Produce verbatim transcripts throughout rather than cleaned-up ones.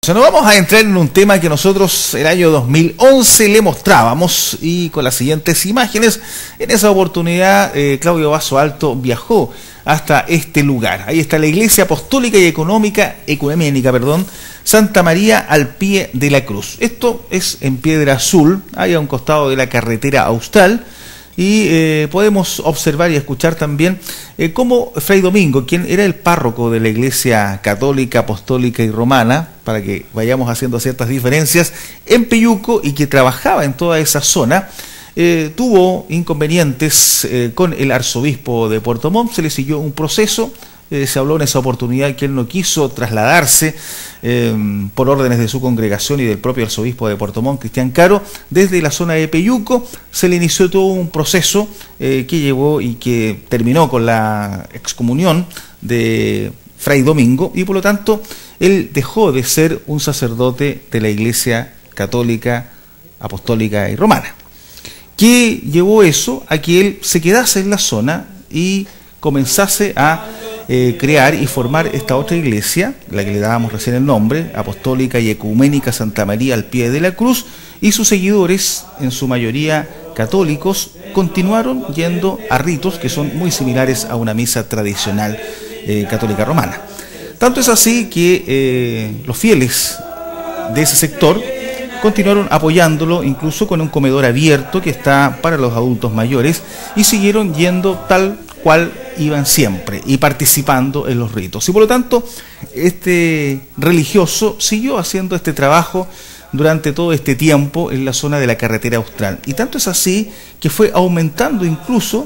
Nos vamos a entrar en un tema que nosotros el año dos mil once le mostrábamos y con las siguientes imágenes. En esa oportunidad eh, Claudio Basso Alto viajó hasta este lugar. Ahí está la Iglesia Apostólica y Económica, Ecuménica, perdón, Santa María al pie de la cruz. Esto es en Piedra Azul, ahí a un costado de la carretera austral. Y eh, podemos observar y escuchar también eh, cómo Fray Domingo, quien era el párroco de la Iglesia Católica, Apostólica y Romana, para que vayamos haciendo ciertas diferencias, en Peyuco, y que trabajaba en toda esa zona, eh, tuvo inconvenientes eh, con el arzobispo de Puerto Montt. Se le siguió un proceso. Eh, se habló en esa oportunidad que él no quiso trasladarse eh, por órdenes de su congregación y del propio arzobispo de Puerto Montt, Cristian Caro, desde la zona de Peyuco. Se le inició todo un proceso eh, que llevó y que terminó con la excomunión de Fray Domingo, y por lo tanto él dejó de ser un sacerdote de la Iglesia Católica, Apostólica y Romana. ¿Qué llevó eso? A que él se quedase en la zona y comenzase a Eh, crear y formar esta otra iglesia, la que le dábamos recién el nombre, Apostólica y Ecuménica Santa María al pie de la cruz, y sus seguidores, en su mayoría católicos, continuaron yendo a ritos que son muy similares a una misa tradicional eh, católica romana. Tanto es así que eh, los fieles de ese sector continuaron apoyándolo, incluso con un comedor abierto que está para los adultos mayores, y siguieron yendo tal cual iban siempre y participando en los ritos. Y por lo tanto, este religioso siguió haciendo este trabajo durante todo este tiempo en la zona de la carretera austral. Y tanto es así que fue aumentando incluso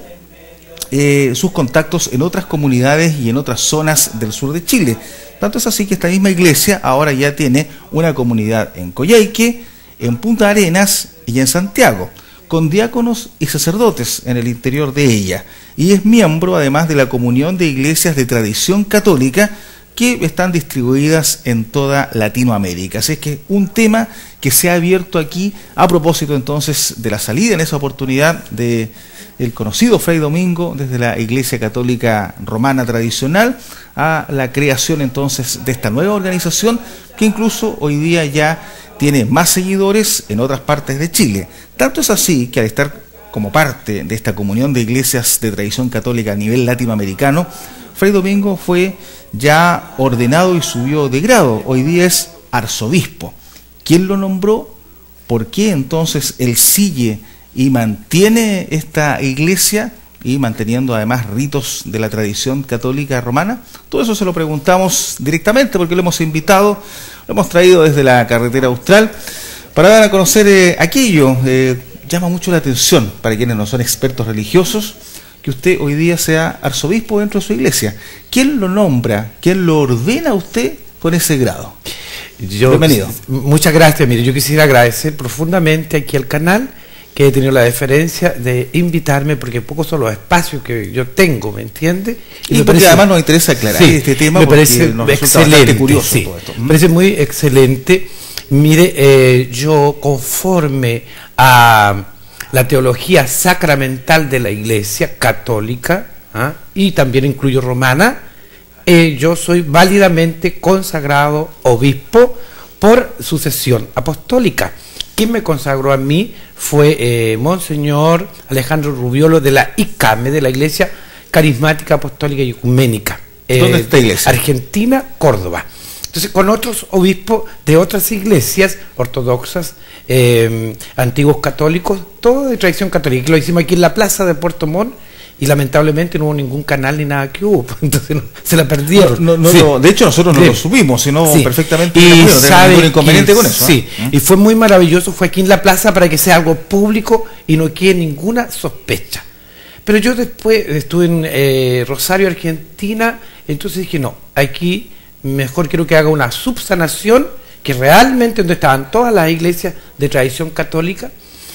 eh, sus contactos en otras comunidades y en otras zonas del sur de Chile. Tanto es así que esta misma iglesia ahora ya tiene una comunidad en Coyhaique, en Punta Arenas y en Santiago, con diáconos y sacerdotes en el interior de ella, y es miembro además de la comunión de iglesias de tradición católica que están distribuidas en toda Latinoamérica. Así es que un tema que se ha abierto aquí a propósito entonces de la salida en esa oportunidad de el conocido Fray Domingo desde la Iglesia Católica Romana tradicional a la creación entonces de esta nueva organización que incluso hoy día ya tiene más seguidores en otras partes de Chile. Tanto es así que al estar como parte de esta comunión de iglesias de tradición católica a nivel latinoamericano, Fray Domingo fue ya ordenado y subió de grado. Hoy día es arzobispo. ¿Quién lo nombró? ¿Por qué entonces él sigue y mantiene esta iglesia y manteniendo además ritos de la tradición católica romana? Todo eso se lo preguntamos directamente porque lo hemos invitado, lo hemos traído desde la carretera austral para dar a conocer eh, aquello. Eh, llama mucho la atención para quienes no son expertos religiosos que usted hoy día sea arzobispo dentro de su iglesia. ¿Quién lo nombra? ¿Quién lo ordena a usted con ese grado? Yo, Bienvenido. Muchas gracias. Mire, yo quisiera agradecer profundamente aquí al canal que he tenido la deferencia de invitarme, porque pocos son los espacios que yo tengo, ¿me entiende? Y, y me parece, además nos interesa aclarar sí, este tema me porque parece nos excelente, curioso sí, todo esto. Me parece muy excelente. Mire, eh, yo conforme a la teología sacramental de la Iglesia Católica, ¿ah? y también incluyo romana, eh, yo soy válidamente consagrado obispo por sucesión apostólica. Quien me consagró a mí fue eh, Monseñor Alejandro Rubiolo de la I C A M E, de la Iglesia Carismática Apostólica y Ecuménica. Eh, ¿Dónde está iglesia? Argentina, Córdoba. Entonces, con otros obispos de otras iglesias ortodoxas, eh, antiguos católicos, todo de tradición católica. Lo hicimos aquí en la plaza de Puerto Montt y lamentablemente no hubo ningún canal ni nada que hubo, entonces no, se la perdieron. No, no, sí. no, de hecho, nosotros no sí. lo subimos, sino sí. perfectamente. Y no sabe ningún inconveniente que, con eso. Sí, ¿eh? y fue muy maravilloso, fue aquí en la plaza para que sea algo público y no quede ninguna sospecha. Pero yo después estuve en eh, Rosario, Argentina, entonces dije, no, aquí mejor quiero que haga una subsanación, que realmente donde estaban todas las iglesias de tradición católica,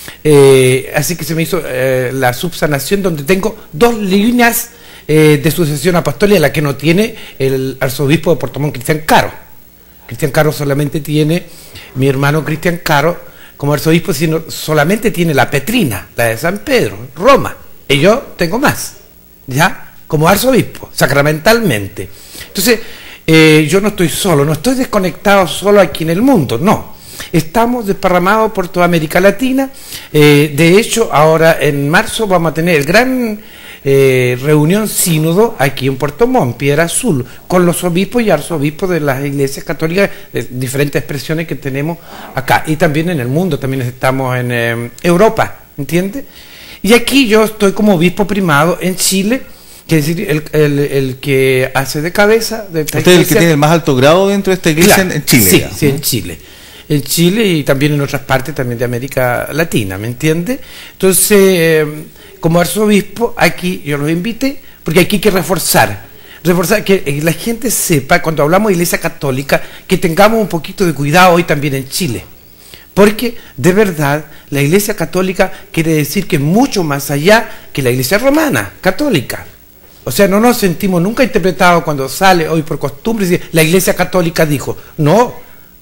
eh, así que se me hizo eh, la subsanación donde tengo dos líneas eh, de sucesión apostólica, la que no tiene el arzobispo de Puerto Montt, Cristian Caro. Cristian Caro solamente tiene, mi hermano Cristian Caro, como arzobispo, sino solamente tiene la Petrina, la de San Pedro, Roma, y yo tengo más, ¿ya? Como arzobispo, sacramentalmente. Entonces, eh, yo no estoy solo, no estoy desconectado solo aquí en el mundo, no. Estamos desparramados por toda América Latina. Eh, de hecho, ahora en marzo vamos a tener el gran eh, reunión sínodo aquí en Puerto Montt, Piedra Azul, con los obispos y arzobispos de las iglesias católicas, de diferentes expresiones que tenemos acá. Y también en el mundo, también estamos en eh, Europa, ¿entiendes? Y aquí yo estoy como obispo primado en Chile, que es decir, el, el, el que hace de cabeza de esta Usted es el que tiene el más alto grado dentro de esta iglesia, claro, en Chile. Sí, sí, en Chile. En Chile y también en otras partes también de América Latina, ¿me entiende? Entonces, eh, como arzobispo, aquí yo los invité, porque aquí hay que reforzar, reforzar que la gente sepa, cuando hablamos de iglesia católica, que tengamos un poquito de cuidado hoy también en Chile. Porque, de verdad, la iglesia católica quiere decir que es mucho más allá que la iglesia romana, católica. O sea, no nos sentimos nunca interpretados cuando sale hoy por costumbre decir, la iglesia católica dijo, no,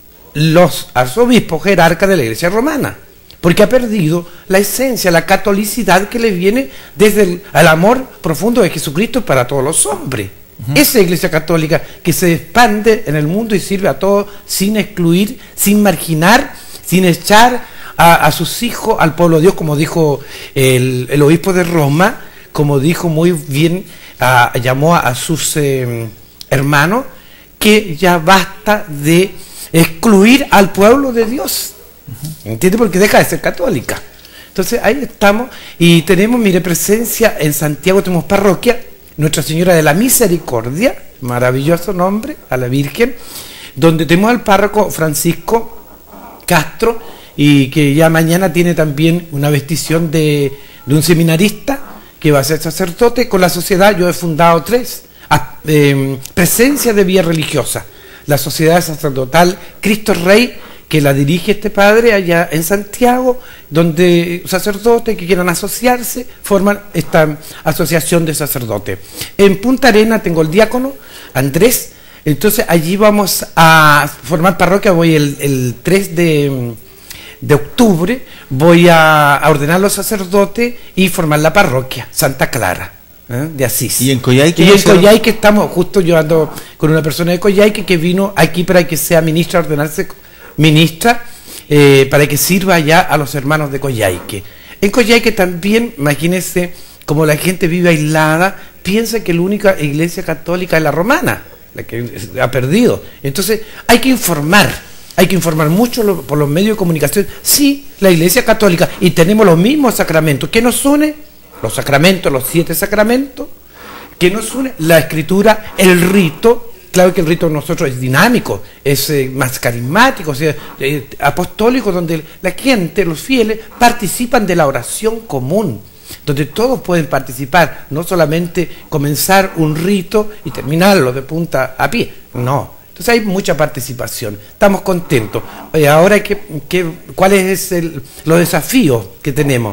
los arzobispos jerarcas de la iglesia romana, porque ha perdido la esencia, la catolicidad que le viene desde el, el amor profundo de Jesucristo para todos los hombres. Uh-huh. Esa iglesia católica que se expande en el mundo y sirve a todos sin excluir, sin marginar, sin echar a, a sus hijos al pueblo de Dios, como dijo el, el obispo de Roma, como dijo muy bien, a, llamó a, a sus eh, hermanos, que ya basta de excluir al pueblo de Dios, ¿entiendes? Porque deja de ser católica. Entonces ahí estamos y tenemos, mire, presencia en Santiago, tenemos parroquia, Nuestra Señora de la Misericordia, maravilloso nombre, a la Virgen, donde tenemos al párroco Francisco Castro, y que ya mañana tiene también una vestición de, de un seminarista que va a ser sacerdote. Con la sociedad yo he fundado tres, ah, eh, presencia de vida religiosa, la sociedad sacerdotal Cristo Rey, que la dirige este padre allá en Santiago, donde sacerdotes que quieran asociarse forman esta asociación de sacerdotes. En Punta Arena tengo el diácono Andrés, entonces allí vamos a formar parroquia, voy el, el tres de octubre, voy a, a ordenar los sacerdotes y formar la parroquia Santa Clara, ¿eh? De Asís. Y en Coyhaique. Y en Coyhaique estamos, justo yo ando con una persona de Coyhaique que vino aquí para que sea ministra, ordenarse ministra, eh, para que sirva allá a los hermanos de Coyhaique. En Coyhaique también, imagínense, como la gente vive aislada, piensa que la única iglesia católica es la romana, la que ha perdido. Entonces hay que informar, hay que informar mucho lo, por los medios de comunicación. Sí, la iglesia católica, y tenemos los mismos sacramentos. ¿Qué nos une? Los sacramentos, los siete sacramentos. ¿Qué nos une? La escritura, el rito. Claro que el rito de nosotros es dinámico, es eh, más carismático, o sea, eh, apostólico, donde la gente, los fieles, participan de la oración común, donde todos pueden participar, no solamente comenzar un rito y terminarlo de punta a pie, no. Entonces hay mucha participación, estamos contentos. Eh, ahora, ¿qué, qué, ¿cuáles son los desafíos que tenemos?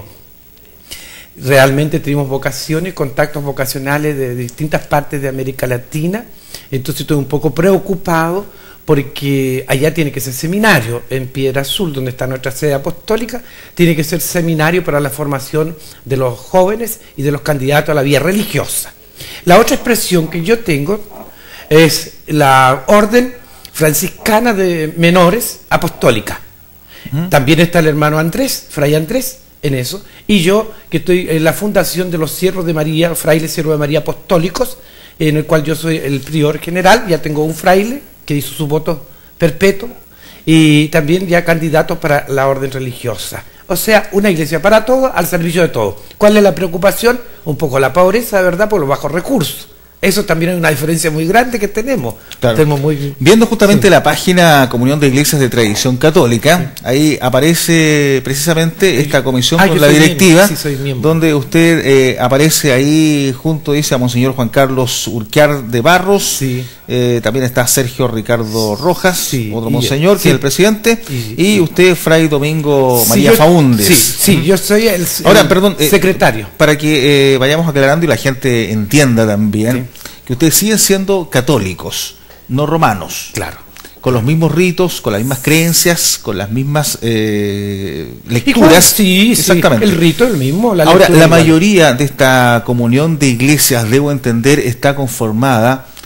Realmente tenemos vocaciones, contactos vocacionales de distintas partes de América Latina, entonces estoy un poco preocupado porque allá tiene que ser seminario, en Piedra Azul, donde está nuestra sede apostólica, tiene que ser seminario para la formación de los jóvenes y de los candidatos a la vida religiosa. La otra expresión que yo tengo es la Orden Franciscana de Menores Apostólica. ¿Mm? También está el hermano Andrés, Fray Andrés, en eso, y yo que estoy en la fundación de los Siervos de María, frailes Siervos de María Apostólicos, en el cual yo soy el prior general, ya tengo un fraile que hizo su voto perpetuo, y también ya candidatos para la orden religiosa. O sea, una iglesia para todos, al servicio de todos. ¿Cuál es la preocupación? Un poco la pobreza, ¿verdad?, por los bajos recursos. Eso también es una diferencia muy grande que tenemos. Claro. tenemos muy... Viendo justamente sí. la página Comunión de Iglesias de Tradición Católica, sí. ahí aparece precisamente esta comisión ah, con la directiva, sí, donde usted eh, aparece ahí junto, dice, a Monseñor Juan Carlos Urquiar de Barros, sí. eh, también está Sergio Ricardo Rojas, sí. otro monseñor, sí. que es el presidente, y, y usted, Fray Domingo sí, María yo, Faúndez. Sí, sí, yo soy el, Ahora, el perdón, eh, secretario. Para que eh, vayamos aclarando y la gente entienda también, sí. que ustedes siguen siendo católicos, no romanos. Claro. Con los mismos ritos, con las mismas creencias, con las mismas eh, lecturas. Igual, sí, exactamente. Sí, el rito es el mismo. La Ahora, la igual. mayoría de esta comunión de iglesias, debo entender, está conformada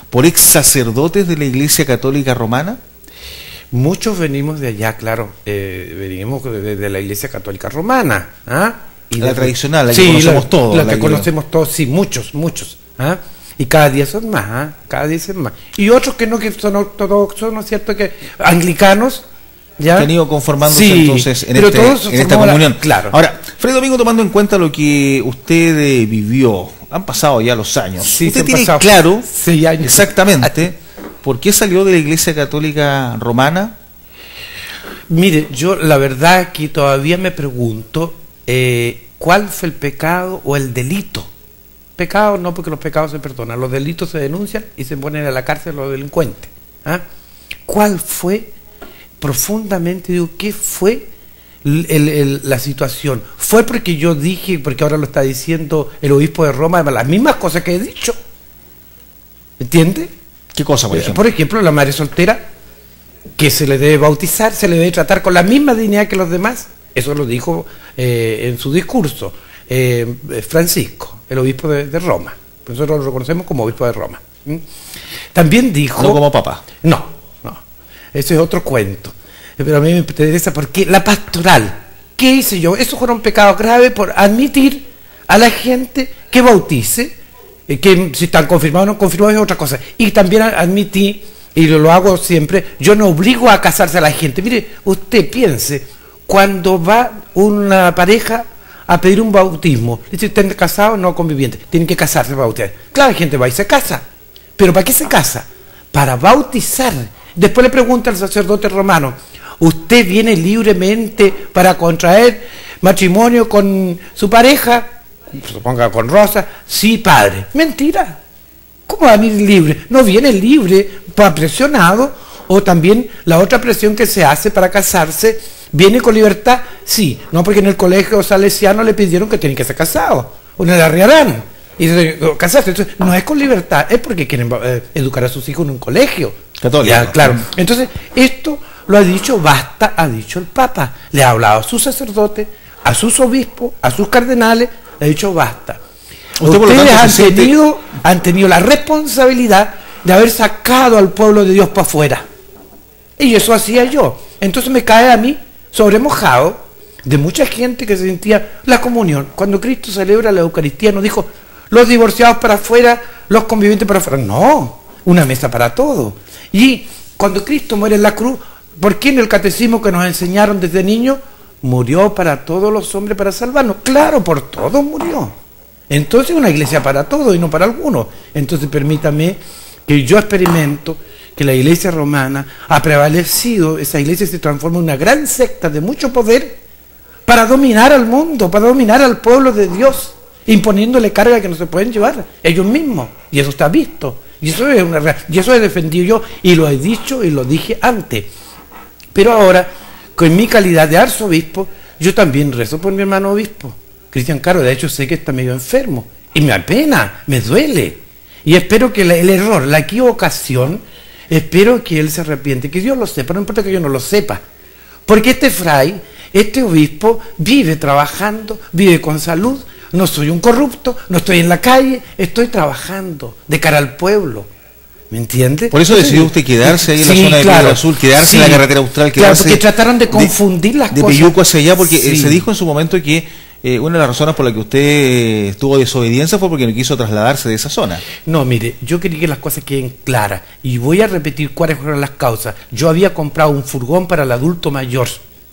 por ex sacerdotes de la Iglesia Católica Romana? Muchos venimos de allá, claro, eh, venimos de, de la Iglesia Católica Romana, ¿ah? Y la de, tradicional, la sí, que conocemos la, todos. La, la que que conocemos todos, sí, muchos, muchos, ¿ah? Y cada día son más, ¿ah? Cada día son más. Y otros que no, que son ortodoxos, ¿no es cierto? Que anglicanos, ¿ya? Que han ido conformándose sí, entonces en, pero este, todos en esta comunión. La, claro. Ahora, Fray Domingo, tomando en cuenta lo que usted eh, vivió, han pasado ya los años. Sí, ¿Usted tiene pasado claro seis años. exactamente por qué salió de la Iglesia Católica Romana? Mire, yo la verdad que todavía me pregunto eh, cuál fue el pecado o el delito. Pecado no, porque los pecados se perdonan, los delitos se denuncian y se ponen a la cárcel los delincuentes. ¿Ah? ¿Cuál fue profundamente, digo, qué fue el, el, el, la situación? Fue porque yo dije, porque ahora lo está diciendo el obispo de Roma, las mismas cosas que he dicho. ¿Entiende? ¿Qué cosa, por ejemplo? Por ejemplo, la madre soltera, que se le debe bautizar, se le debe tratar con la misma dignidad que los demás. Eso lo dijo eh, en su discurso eh, Francisco, el obispo de, de Roma. Nosotros lo reconocemos como obispo de Roma. ¿Mm? También dijo... No como papa. No, no. Eso es otro cuento. Pero a mí me interesa porque la pastoral, ¿qué hice yo? Eso fue un pecado grave por admitir a la gente que bautice, eh, que si están confirmados o no confirmados es otra cosa. Y también admití, y lo hago siempre, yo no obligo a casarse a la gente. Mire, usted piense, cuando va una pareja a pedir un bautismo, dice, ¿están casados o no convivientes? Tienen que casarse para bautizar. Claro, la gente va y se casa. ¿Pero para qué se casa? Para bautizar. Después le pregunta al sacerdote romano, ¿usted viene libremente para contraer matrimonio con su pareja? Suponga con Rosa. Sí, padre. Mentira. ¿Cómo va a venir libre? No viene libre, para presionado, o también la otra presión que se hace para casarse, ¿viene con libertad? Sí, no, porque en el colegio salesiano le pidieron que tienen que ser casados, o en el arriarán, y casarse. Entonces, no es con libertad, es porque quieren eh, educar a sus hijos en un colegio. Católico. Ya, claro. Entonces, esto lo ha dicho, basta, ha dicho el Papa. Le ha hablado a sus sacerdotes, a sus obispos, a sus cardenales, le ha dicho basta. Usted, Ustedes tanto, han, siente... tenido, han tenido la responsabilidad de haber sacado al pueblo de Dios para afuera. Y eso hacía yo. Entonces me cae a mí sobre mojado de mucha gente que sentía la comunión. Cuando Cristo celebra la Eucaristía no dijo los divorciados para afuera, los convivientes para afuera. No, una mesa para todos. Y cuando Cristo muere en la cruz, ¿por qué en el catecismo que nos enseñaron desde niños? Murió para todos los hombres para salvarnos. Claro, por todos murió. Entonces una iglesia para todos y no para algunos. Entonces permítame que yo experimento que la iglesia romana ha prevalecido, esa iglesia se transforma en una gran secta de mucho poder para dominar al mundo, para dominar al pueblo de Dios, imponiéndole cargas que no se pueden llevar ellos mismos. Y eso está visto. Y eso es una, y eso he defendido yo y lo he dicho y lo dije antes. Pero ahora, con mi calidad de arzobispo, yo también rezo por mi hermano obispo, Cristian Caro. De hecho sé que está medio enfermo y me apena, me duele y espero que la, el error, la equivocación, espero que él se arrepiente, que Dios lo sepa, no importa que yo no lo sepa, porque este fray, este obispo vive trabajando, vive con salud. No soy un corrupto, no estoy en la calle, estoy trabajando de cara al pueblo. ¿Me entiende? Por eso decidió usted quedarse ahí en sí, la zona de claro, Piedra Azul, quedarse sí, en la carretera austral, quedarse. Claro, porque trataron de confundir de, las de cosas. De Peyuco hacia allá, porque sí. se dijo en su momento que eh, una de las razones por las que usted estuvo desobediencia fue porque no quiso trasladarse de esa zona. No, mire, yo quería que las cosas queden claras y voy a repetir cuáles fueron las causas. Yo había comprado un furgón para el adulto mayor.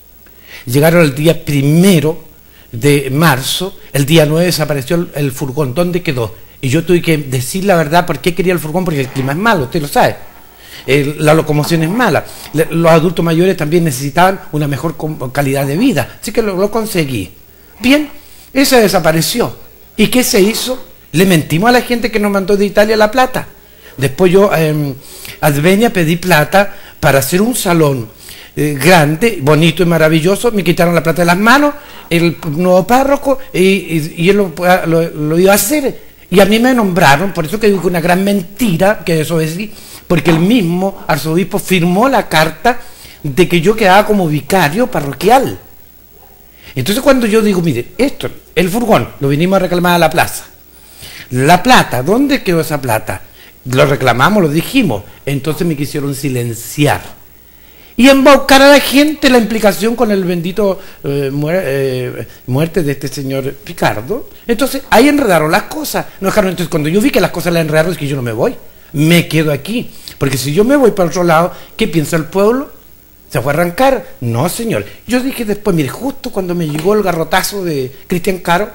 Llegaron el día primero de marzo, el día nueve desapareció el, el furgón. ¿Dónde quedó? Y yo tuve que decir la verdad por qué quería el furgón, porque el clima es malo, usted lo sabe. El, la locomoción es mala. Le, los adultos mayores también necesitaban una mejor calidad de vida. Así que lo, lo conseguí. Bien, ese desapareció. ¿Y qué se hizo? Le mentimos a la gente que nos mandó de Italia la plata. Después yo eh, a Advenia pedí plata para hacer un salón eh, grande, bonito y maravilloso. Me quitaron la plata de las manos, el nuevo párroco, y, y, y él lo, lo, lo iba a hacer. Y a mí me nombraron, por eso que digo que una gran mentira, que eso es, porque el mismo arzobispo firmó la carta de que yo quedaba como vicario parroquial. Entonces cuando yo digo, mire, esto, el furgón, lo vinimos a reclamar a la plaza. La plata, ¿dónde quedó esa plata? Lo reclamamos, lo dijimos. Entonces me quisieron silenciar. Y embaucar a la gente la implicación con el bendito eh, muer eh, muerte de este señor Picardo. Entonces ahí enredaron las cosas. No dejaron, entonces cuando yo vi que las cosas las enredaron, es que yo no me voy. Me quedo aquí. Porque si yo me voy para otro lado, ¿qué piensa el pueblo? ¿Se fue a arrancar? No, señor. Yo dije después, mire, justo cuando me llegó el garrotazo de Cristian Caro,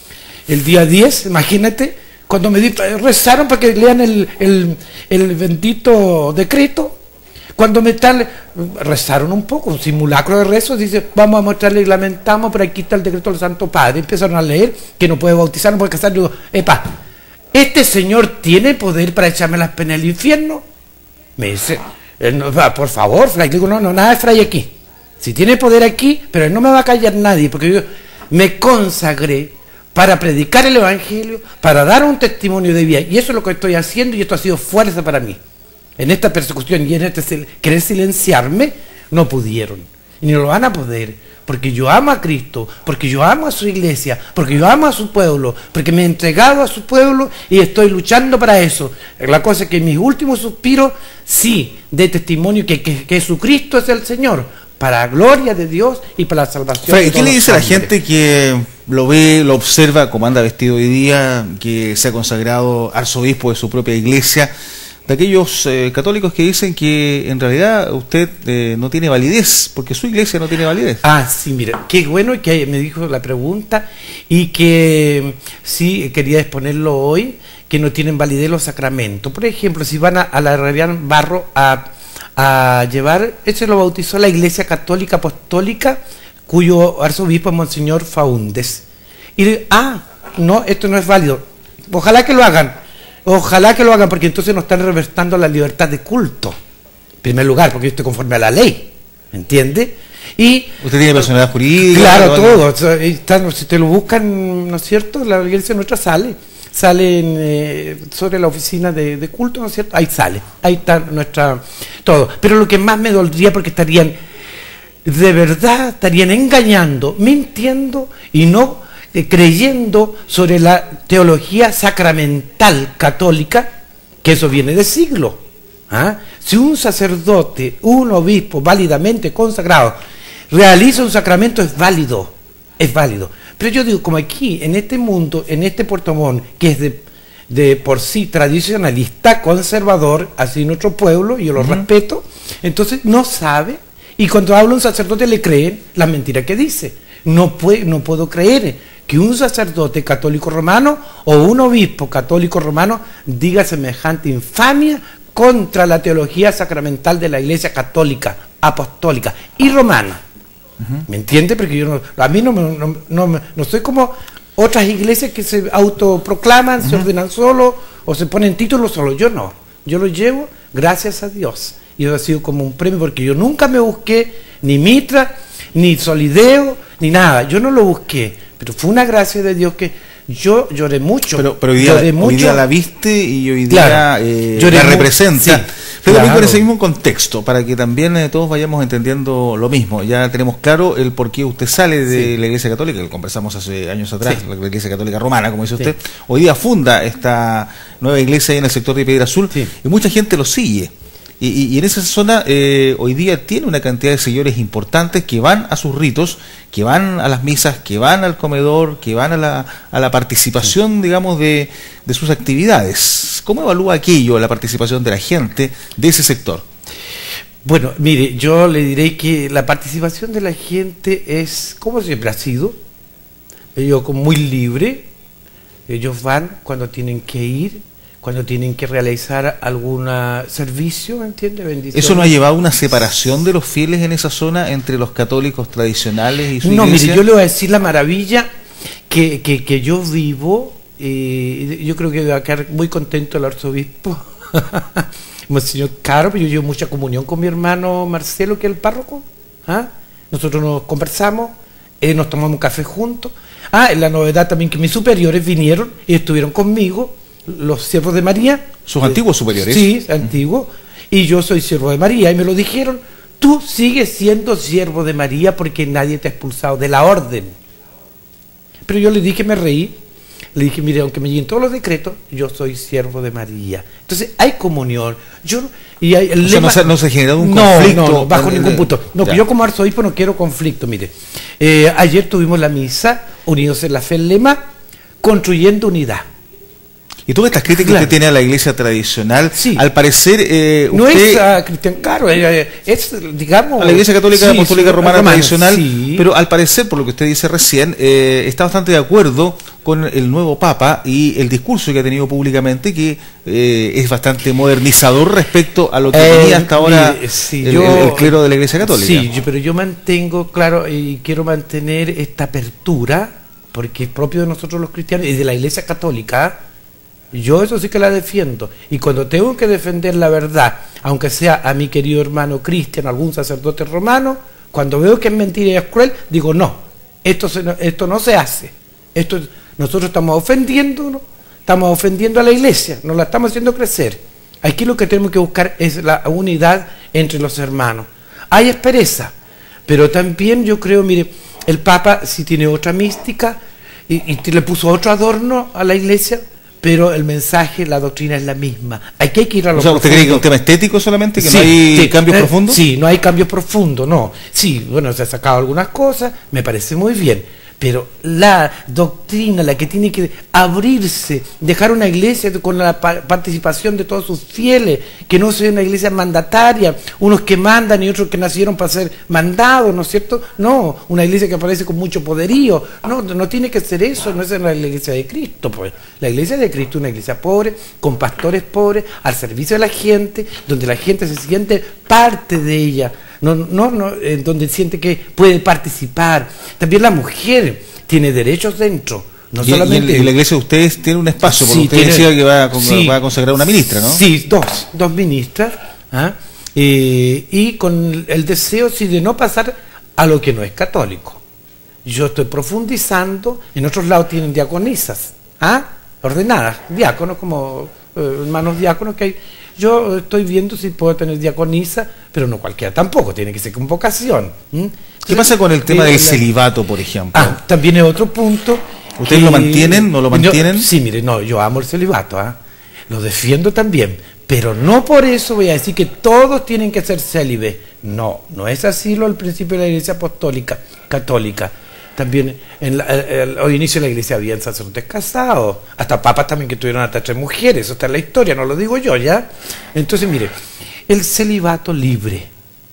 el día diez, imagínate, cuando me di, rezaron para que lean el, el, el bendito decreto, cuando me están, rezaron un poco, un simulacro de rezo, dice, vamos a mostrarle y lamentamos, pero aquí está el decreto del Santo Padre. Empezaron a leer que no puede bautizar, no puede casar. Digo, epa, ¿este señor tiene poder para echarme las penas del infierno? Me dice, él no, por favor, fray. Digo, no, no, nada de fray aquí. Si tiene poder aquí, pero él no me va a callar nadie, porque yo me consagré para predicar el Evangelio, para dar un testimonio de vida. Y eso es lo que estoy haciendo, y esto ha sido fuerza para mí. En esta persecución y en este querer silenciarme, no pudieron. Y ni lo van a poder, porque yo amo a Cristo, porque yo amo a su iglesia, porque yo amo a su pueblo, porque me he entregado a su pueblo y estoy luchando para eso. La cosa es que en mis últimos suspiros, sí, de testimonio que, que, que Jesucristo es el Señor, para la gloria de Dios y para la salvación. Fray, de todos. ¿Qué le dice a la gente que lo ve, lo observa, como anda vestido hoy día, que se ha consagrado arzobispo de su propia iglesia, de aquellos eh, católicos que dicen que en realidad usted eh, no tiene validez, porque su iglesia no tiene validez? Ah, sí, mira, qué bueno que me dijo la pregunta y que sí, quería exponerlo hoy, que no tienen validez los sacramentos. Por ejemplo, si van a, a la Herrerian Barro a, a llevar, ese lo bautizó la Iglesia Católica Apostólica, cuyo arzobispo es Monseñor Faúndez. Y ah, no, esto no es válido. Ojalá que lo hagan. Ojalá que lo hagan, porque entonces no están revertando la libertad de culto. En primer lugar, porque yo estoy conforme a la ley, ¿entiende? Y usted tiene personalidad jurídica. Claro, todo. O sea, están, si te lo buscan, ¿no es cierto? La iglesia nuestra sale, sale en, eh, sobre la oficina de, de culto, ¿no es cierto? Ahí sale, ahí está nuestra todo. Pero lo que más me dolería, porque estarían, de verdad, estarían engañando, mintiendo y no creyendo sobre la teología sacramental católica, que eso viene de siglo. ¿Ah? Si un sacerdote, un obispo válidamente consagrado realiza un sacramento, es válido, es válido. Pero yo digo, como aquí, en este mundo, en este Puerto Montt, que es de, de por sí tradicionalista, conservador, así nuestro pueblo, y yo lo uh-huh. respeto, entonces no sabe, y cuando habla un sacerdote le creen la mentira que dice. No, puede, no puedo creer que un sacerdote católico romano o un obispo católico romano diga semejante infamia contra la teología sacramental de la Iglesia Católica, Apostólica y Romana. Uh-huh. ¿Me entiende? Porque yo no, a mí no, no, no, no soy como otras iglesias que se autoproclaman, uh-huh. se ordenan solo o se ponen títulos solo. Yo no, yo lo llevo gracias a Dios. Y eso ha sido como un premio, porque yo nunca me busqué ni mitra, ni solideo, ni nada. Yo no lo busqué. Pero fue una gracia de Dios que yo lloré mucho. Pero, pero hoy, día, lloré hoy mucho. día la viste y hoy claro, día eh, la representa. Sí, pero claro. con ese mismo contexto, para que también eh, todos vayamos entendiendo lo mismo. Ya tenemos claro el por qué usted sale de sí. la Iglesia Católica, que lo conversamos hace años atrás, sí. la Iglesia Católica Romana, como dice usted. Sí. Hoy día funda esta nueva iglesia ahí en el sector de Piedra Azul, sí. y mucha gente lo sigue. Y, y, y en esa zona eh, hoy día tiene una cantidad de seguidores importantes que van a sus ritos, que van a las misas, que van al comedor, que van a la, a la participación, digamos, de, de sus actividades. ¿Cómo evalúa aquello, la participación de la gente de ese sector? Bueno, mire, yo le diré que la participación de la gente es, como siempre ha sido, ellos como muy libre, ellos van cuando tienen que ir, cuando tienen que realizar algún servicio, ¿me entiende? Bendición. ¿Eso no ha llevado a una separación de los fieles en esa zona entre los católicos tradicionales y su no, iglesia? Mire, yo le voy a decir la maravilla que, que, que yo vivo, eh, yo creo que va a quedar muy contento el arzobispo, Monseñor Caro, pero yo llevo mucha comunión con mi hermano Marcelo, que es el párroco. ¿Ah? Nosotros nos conversamos, eh, nos tomamos un café juntos. Ah, la novedad también que mis superiores vinieron y estuvieron conmigo, los siervos de María. ¿Sus eh, antiguos superiores? Sí, antiguos. Y yo soy siervo de María. Y me lo dijeron, tú sigues siendo siervo de María porque nadie te ha expulsado de la orden. Pero yo le dije, me reí. le dije, mire, aunque me lleguen todos los decretos, yo soy siervo de María. Entonces hay comunión. Yo y hay el o sea, lema, no, se, no se ha generado un no, conflicto. No, no, bajo en, ningún en, punto. No, yo como arzobispo no quiero conflicto, mire. Eh, ayer tuvimos la misa, unidos en la fe, el lema, construyendo unidad. Y todas estas críticas claro. que tiene a la iglesia tradicional, sí. al parecer... Eh, no usted, es a Cristian Caro, es, es, digamos... A la iglesia católica, sí, apostólica romana, romana tradicional, sí. pero al parecer, por lo que usted dice recién, eh, está bastante de acuerdo con el nuevo Papa y el discurso que ha tenido públicamente, que eh, es bastante modernizador respecto a lo que eh, tenía hasta ahora mire, sí, el, yo, el, el clero de la iglesia católica. Sí, yo, pero yo mantengo, claro, y quiero mantener esta apertura, porque es propio de nosotros los cristianos y de la iglesia católica. Yo eso sí que la defiendo, y cuando tengo que defender la verdad, aunque sea a mi querido hermano Cristian, algún sacerdote romano, cuando veo que es mentira y es cruel, digo no, esto, se, esto no se hace, esto, nosotros estamos ofendiéndonos, estamos ofendiendo a la iglesia, nos la estamos haciendo crecer. Aquí lo que tenemos que buscar es la unidad entre los hermanos. Hay aspereza, pero también yo creo, mire, el Papa sí tiene otra mística y, y le puso otro adorno a la iglesia, pero el mensaje, la doctrina es la misma. Hay que ir a lo o sea, ¿usted cree que es un tema estético solamente? ¿Que sí, no hay sí, cambios eh, profundos? Sí, no hay cambios profundos, no. Sí, bueno, se ha sacado algunas cosas, me parece muy bien. Pero la doctrina, la que tiene que abrirse, dejar una iglesia con la participación de todos sus fieles, que no sea una iglesia mandataria, unos que mandan y otros que nacieron para ser mandados, ¿no es cierto? No, una iglesia que aparece con mucho poderío. No, no tiene que ser eso, no es la iglesia de Cristo, pues. La iglesia de Cristo es una iglesia pobre, con pastores pobres, al servicio de la gente, donde la gente se siente parte de ella. No, no, no, eh, donde siente que puede participar. También la mujer tiene derechos dentro. No y, solamente... y, en, y la iglesia de ustedes tiene un espacio, porque sí, usted tiene, decía que va a, sí, va a consagrar una ministra, ¿no? Sí, dos, dos ministras. ¿ah? Eh, y con el deseo sí, de no pasar a lo que no es católico. Yo estoy profundizando, en otros lados tienen diaconisas, ¿ah? ordenadas, diáconos como eh, hermanos diáconos que hay. Yo estoy viendo si puedo tener diaconisa, pero no cualquiera tampoco, tiene que ser con vocación. ¿Mm? ¿Qué pasa con el tema del celibato, por ejemplo? Ah, también es otro punto. ¿Ustedes que, lo mantienen? ¿No lo mantienen? Yo, sí, mire, no, yo amo el celibato, ¿eh? Lo defiendo también, pero no por eso voy a decir que todos tienen que ser célibes. No, no es así lo el principio de la Iglesia Apostólica Católica. También en la, el, al inicio de la iglesia habían sacerdotes casados, hasta papas también que tuvieron hasta tres mujeres, eso está en la historia, no lo digo yo, ¿ya? Entonces, mire, el celibato libre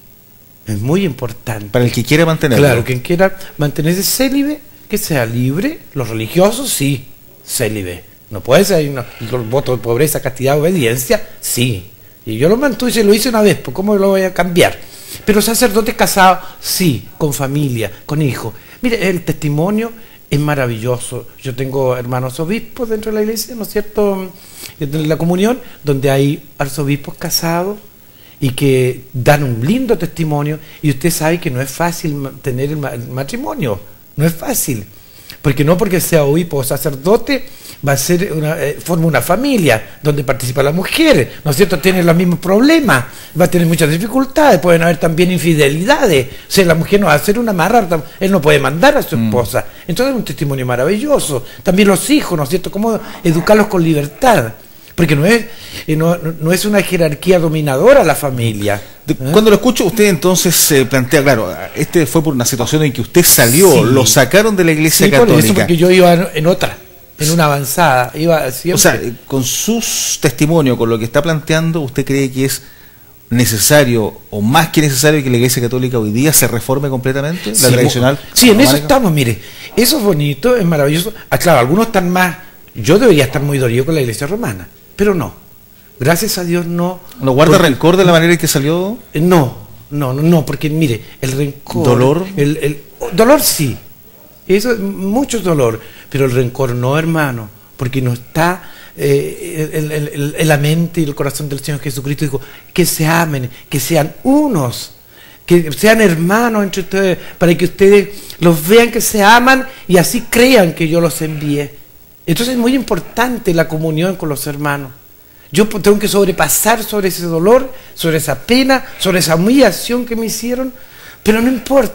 es muy importante. Para el que quiera mantenerlo. Claro, quien quiera mantenerse célibe, que sea libre, los religiosos, sí, célibe. No puede ser, no, el voto de pobreza, castidad, obediencia, sí. Y yo lo mantuve y se lo hice una vez, pues ¿cómo lo voy a cambiar? Pero sacerdotes casados, sí, con familia, con hijos. Mire, el testimonio es maravilloso. Yo tengo hermanos obispos dentro de la iglesia, ¿no es cierto?, en la comunión, donde hay arzobispos casados y que dan un lindo testimonio, y usted sabe que no es fácil tener el matrimonio, no es fácil, porque no porque sea obispo o sacerdote va a ser una, eh, forma una familia donde participa la mujer, ¿no es cierto? Tiene los mismos problemas, va a tener muchas dificultades, pueden haber también infidelidades, o sea, la mujer no va a hacer una amarra, él no puede mandar a su esposa, mm. entonces es un testimonio maravilloso. También los hijos, ¿no es cierto? Cómo educarlos con libertad, porque no es, eh, no, no es una jerarquía dominadora la familia. ¿Eh? Cuando lo escucho, usted entonces se eh, plantea, claro, este fue por una situación en que usted salió, sí. lo sacaron de la iglesia sí, católica. Por eso, porque yo iba en otra. En una avanzada, iba siempre. O sea, con sus testimonios, con lo que está planteando, ¿usted cree que es necesario, o más que necesario, que la Iglesia Católica hoy día se reforme completamente? La sí, tradicional. Sí, en eso estamos, mire. Eso es bonito, es maravilloso. Ah, claro, algunos están más. Yo debería estar muy dolido con la Iglesia Romana, pero no. Gracias a Dios no. ¿No guarda porque, rencor de la manera en que salió? No, no, no, no, porque mire, el rencor. ¿Dolor? El, el, dolor sí. Eso, mucho dolor, pero el rencor no, hermano, porque no está eh, en, en, en la mente y el corazón del Señor Jesucristo. Dijo que se amen, que sean unos, que sean hermanos entre ustedes, para que ustedes los vean que se aman y así crean que yo los envié. Entonces es muy importante la comunión con los hermanos. Yo tengo que sobrepasar sobre ese dolor, sobre esa pena, sobre esa humillación que me hicieron, pero no importa,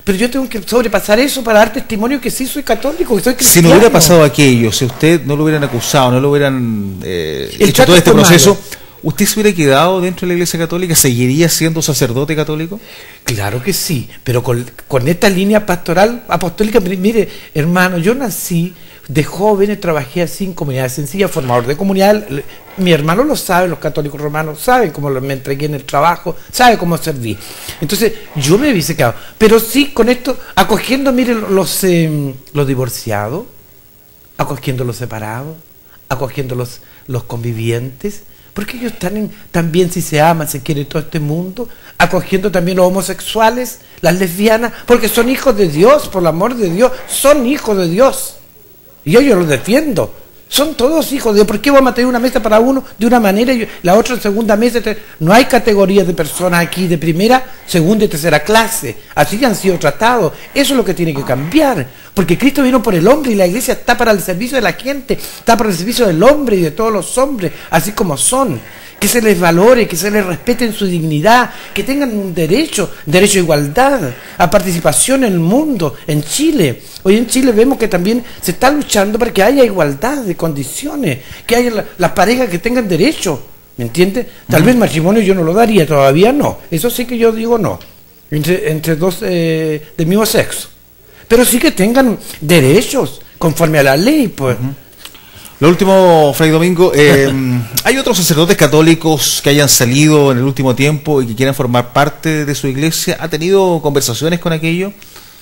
Pero yo tengo que sobrepasar eso para dar testimonio que sí soy católico, que soy cristiano. Si no hubiera pasado aquello, si usted no lo hubieran acusado, no lo hubieran eh, hecho todo este proceso, ¿usted se hubiera quedado dentro de la Iglesia Católica? ¿Seguiría siendo sacerdote católico? Claro que sí, pero con, con esta línea pastoral apostólica, mire, hermano, yo nací de joven, trabajé así en comunidades sencillas, formador de comunidad. Mi hermano lo sabe, los católicos romanos saben cómo me entregué en el trabajo, sabe cómo serví. Entonces, yo me hubiese quedado. Pero sí, con esto, acogiendo, mire, los, eh, los divorciados, acogiendo los separados, acogiendo los, los convivientes, porque ellos están en, también, si se aman, se quiere todo este mundo, acogiendo también los homosexuales, las lesbianas, porque son hijos de Dios, por el amor de Dios, son hijos de Dios. Y yo, yo los defiendo. Son todos hijos de Dios. ¿Por qué vamos a tener una mesa para uno de una manera y la otra en segunda mesa? No hay categorías de personas aquí de primera, segunda y tercera clase. Así han sido tratados. Eso es lo que tiene que cambiar. Porque Cristo vino por el hombre y la iglesia está para el servicio de la gente, está para el servicio del hombre y de todos los hombres, así como son. Que se les valore, que se les respete en su dignidad, que tengan un derecho, derecho a igualdad, a participación en el mundo, en Chile. Hoy en Chile vemos que también se está luchando para que haya igualdad de condiciones, que haya la, las parejas que tengan derecho, ¿me entiendes? Tal vez el matrimonio yo no lo daría, todavía no, eso sí que yo digo no, entre, entre dos eh, del mismo sexo, pero sí que tengan derechos conforme a la ley, pues. Uh-huh. Lo último, Fray Domingo, eh, ¿hay otros sacerdotes católicos que hayan salido en el último tiempo y que quieran formar parte de su iglesia? ¿Ha tenido conversaciones con aquello?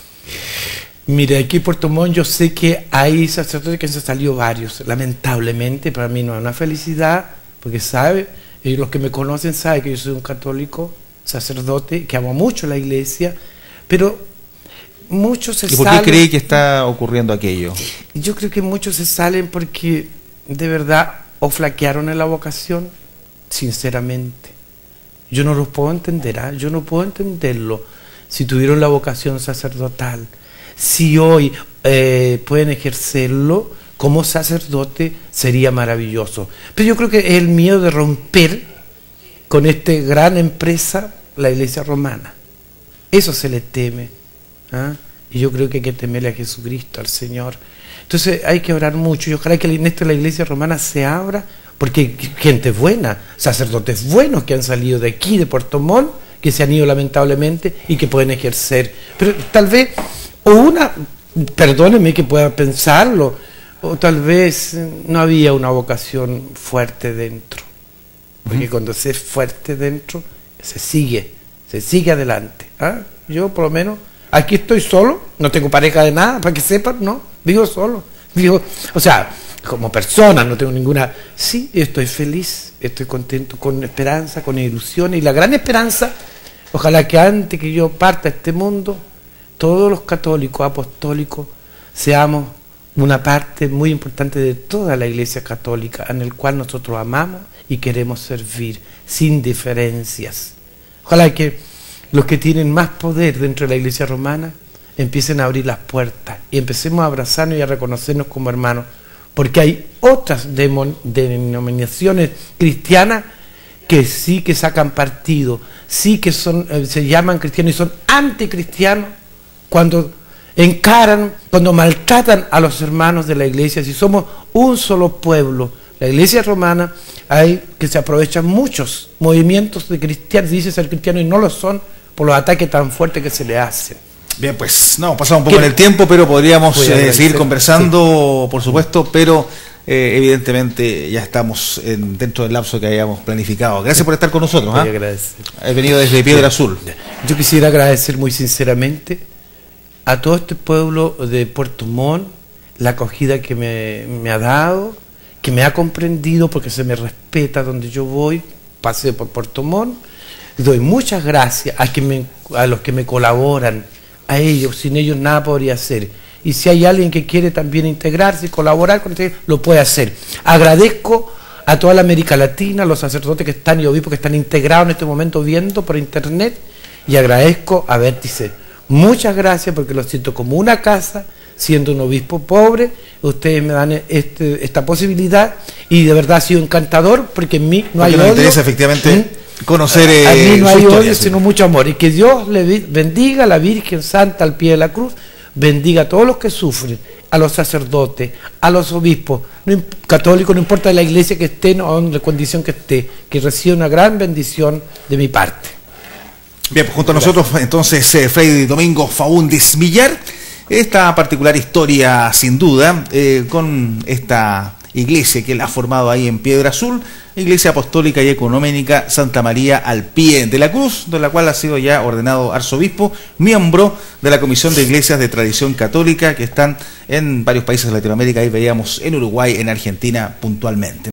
Mire, aquí en Puerto Montt yo sé que hay sacerdotes que se han salido varios, lamentablemente, para mí no es una felicidad, porque sabe, y los que me conocen saben que yo soy un católico, sacerdote, que amo mucho la iglesia, pero muchos se salen. ¿Y por salen, qué cree que está ocurriendo aquello? Yo creo que muchos se salen porque de verdad o flaquearon en la vocación, sinceramente. Yo no los puedo entender, ¿eh? Yo no puedo entenderlo si tuvieron la vocación sacerdotal. Si hoy eh, pueden ejercerlo como sacerdote, sería maravilloso. Pero yo creo que es el miedo de romper con esta gran empresa, la Iglesia Romana. Eso se le teme. ¿Ah? Y yo creo que hay que temerle a Jesucristo, al Señor. Entonces hay que orar mucho y ojalá que en esto la Iglesia Romana se abra, porque hay gente buena, sacerdotes buenos que han salido de aquí, de Puerto Montt, que se han ido lamentablemente y que pueden ejercer. Pero tal vez, o una, perdónenme que pueda pensarlo, o tal vez no había una vocación fuerte dentro, porque uh-huh. cuando se es fuerte dentro, se sigue, se sigue adelante. ¿Ah? Yo por lo menos aquí estoy solo, no tengo pareja de nada, para que sepan, no, vivo solo, vivo, o sea, como persona, no tengo ninguna, sí, estoy feliz, estoy contento, con esperanza, con ilusión, y la gran esperanza, ojalá que antes que yo parta a este mundo, todos los católicos, apostólicos, seamos una parte muy importante de toda la Iglesia Católica, en el cual nosotros amamos y queremos servir, sin diferencias. Ojalá que los que tienen más poder dentro de la Iglesia Romana empiecen a abrir las puertas y empecemos a abrazarnos y a reconocernos como hermanos, porque hay otras denominaciones cristianas que sí que sacan partido, sí que son, eh, se llaman cristianos y son anticristianos cuando encaran, cuando maltratan a los hermanos de la Iglesia. Si somos un solo pueblo, la Iglesia Romana, hay que se aprovechan muchos movimientos de cristianos, dice ser cristianos y no lo son, por los ataques tan fuertes que se le hacen. Bien, pues no, pasamos un poco en el tiempo, pero podríamos eh, seguir conversando, sí. por supuesto, pero eh, evidentemente ya estamos en, dentro del lapso que habíamos planificado. Gracias por estar con nosotros. Voy ¿eh? a agradecer. He venido desde Piedra Azul. Yo quisiera agradecer muy sinceramente a todo este pueblo de Puerto Montt la acogida que me, me ha dado, que me ha comprendido porque se me respeta donde yo voy, paseo por Puerto Montt. Doy muchas gracias a, que me, a los que me colaboran, a ellos, sin ellos nada podría hacer. Y si hay alguien que quiere también integrarse y colaborar con ustedes, lo puede hacer. Agradezco a toda la América Latina, a los sacerdotes que están y obispos que están integrados en este momento viendo por internet, y agradezco a Vértice. Muchas gracias porque lo siento como una casa, siendo un obispo pobre, ustedes me dan este, esta posibilidad y de verdad ha sido encantador porque en mí no hay odio. Nos interesa efectivamente. ¿Mm? conocer eh, a mí no hay historia, odio, sí. sino mucho amor. Y que Dios le bendiga a la Virgen Santa al pie de la cruz, bendiga a todos los que sufren, a los sacerdotes, a los obispos, no, católicos, no importa la iglesia que estén o en la condición que esté, que reciba una gran bendición de mi parte. Bien, pues junto a nosotros entonces eh, Fray Domingo Faúndez Millar, esta particular historia sin duda, eh, con esta iglesia que él ha formado ahí en Piedra Azul, Iglesia Apostólica y Ecuménica Santa María al pie de la cruz, de la cual ha sido ya ordenado arzobispo, miembro de la Comisión de Iglesias de Tradición Católica que están en varios países de Latinoamérica, ahí veíamos en Uruguay, en Argentina puntualmente.